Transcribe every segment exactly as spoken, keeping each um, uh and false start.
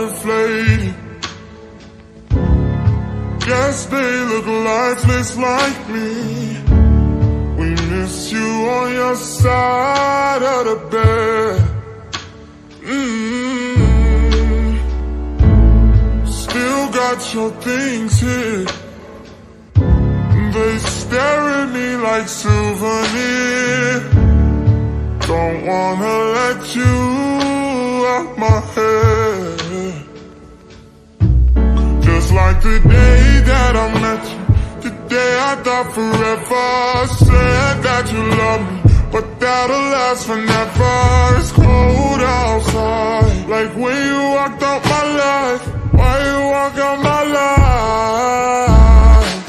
deflated. Guess they look lifeless like me. We miss you on your side of the bed. Mm-hmm. Still got your things here. They stare at me like souvenir. Don't wanna let you out my head. Just like the day that I met you, the day I thought forever. Said that you love me, but that'll last forever. It's cold outside, like when you walked out my life. Why you walk out my life?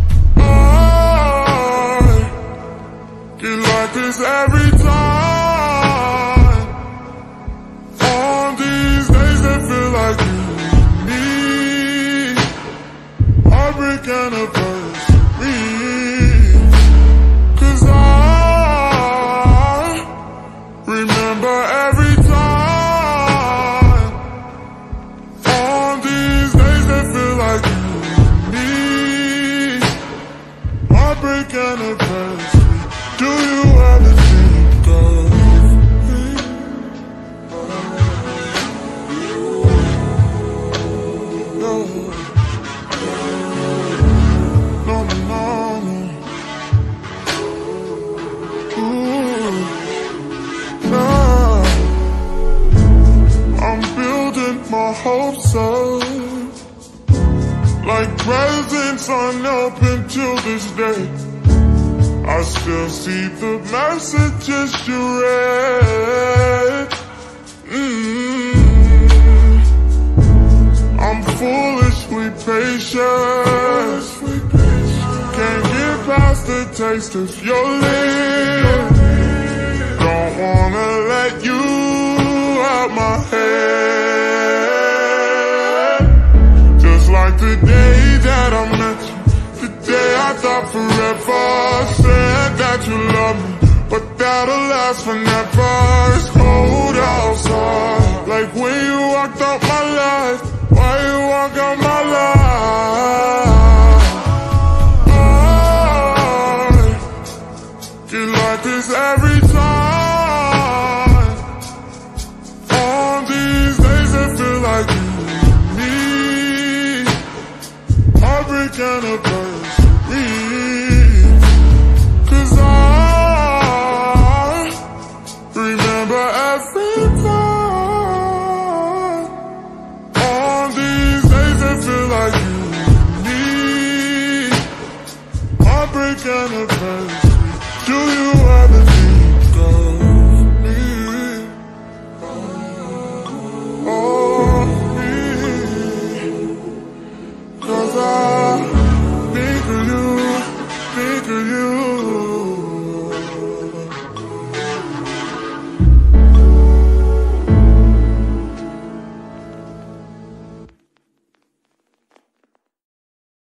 I get like this every time. On these days that feel like you and me. Heartbreak Anniversary. Cause I remember every time. On these days that feel like you and me. Heartbreak Anniversary. Do you ever think of me? No. No, no, no. Ooh. No. I'm building my hopes up, like presents unopened till this day. I still see the messages you read. Mm-hmm. I'm foolishly patient. Can't get past the taste of your lips. Don't wanna let you out my head. Just like the day that I met you, the day I thought forever. Said that you love me, but that'll last forever. It's cold outside, like when you walked out my life. Why you walk out my life? I get like this every time. On these days that feel like you and me. Heartbreak Anniversary. Cause I remember every time. On these days that feel like you and me. Heartbreak Anniversary. Do you ever